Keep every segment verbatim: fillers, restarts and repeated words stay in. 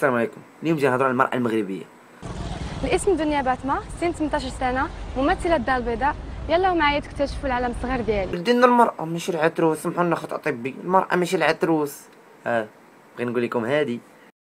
السلام عليكم. اليوم جاي نهضروا على المرأة المغربية. الاسم دنيا باتما، سن ثمنطاش سنة، ممثلة الدار البيضاء. يلا معايا تكتشفوا العالم الصغير ديالي. بدينا المرأة ماشي العتروس، سمحوا لنا خطأ طبي، المرأة ماشي العتروس. اه بغي نقول لكم هادي.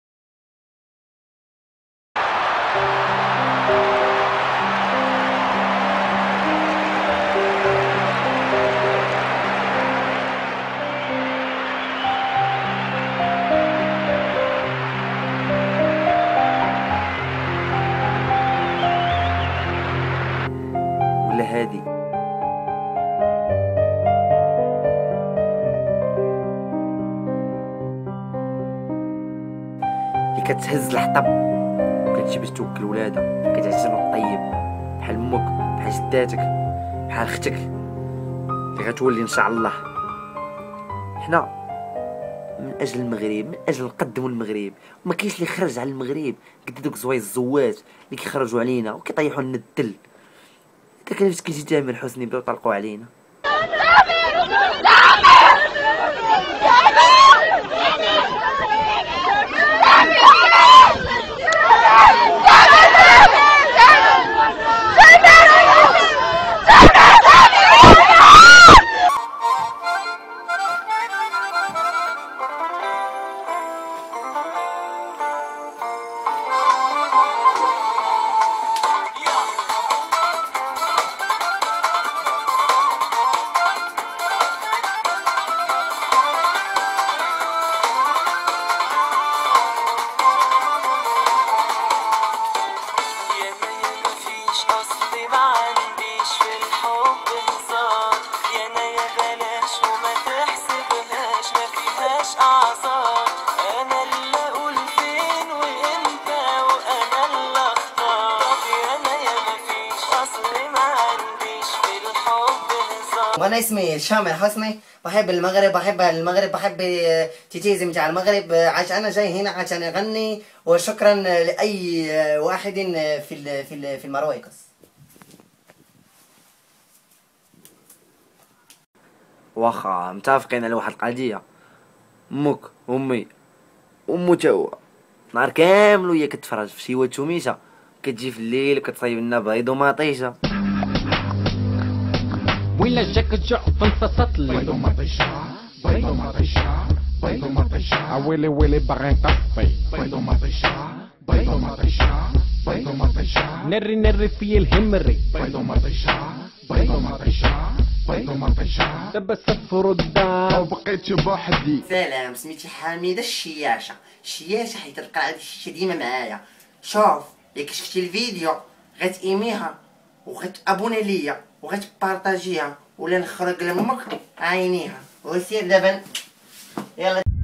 ولا هادي. اللي كتهز الحطب وكتجي باش توكل ولادها، كتعجبها الطيب بحال امك، بحال جداتك، بحال اختك اللي غتولي ان شاء الله. حنا من اجل المغرب، من اجل نقدموا المغرب، وما كاينش اللي خرج على المغرب قد دوك زوايا الزوات اللي كيخرجوا علينا وكيطيحوا لنا الدل. داك علاش كيجي تامر حسني بداو يطلقوا علينا. وانا اسمي شامل حسني، بحب المغرب، بحب المغرب، بحب تيتيزم تاع المغرب، عاش انا جاي هنا عشان اغني. وشكرا لاي واحد في في في المرويكس. واخا متفقين على واحد القضيه، امك امي امو تا هو نهار كامل وهي كتفرج في شي واد شوميشه، كتجي في الليل وكتصايب لنا بيض ومطيشه. ولا جاك جع فانتصت لي بيض ومطيشه بيض ومطيشه بيض ومطيشه ويلي ويلي باغي نطفي بيض ومطيشه بيض ومطيشه بيض ومطيشه نري نري في الهمري بيض ومطيشه بيض ومطيشه بيض ومطيشه دابا سفروا الدار وبقيت بوحدي. سلام، سميتي حميده الشياشه. الشياشه حيت القرعه ديال الشيشه ديما معايا. شوف ياك شفتي الفيديو غتقيميها وغتابوني ليا وغتبارطاجيها ولا نخرج لامك عينيها وسير دابا. يلا.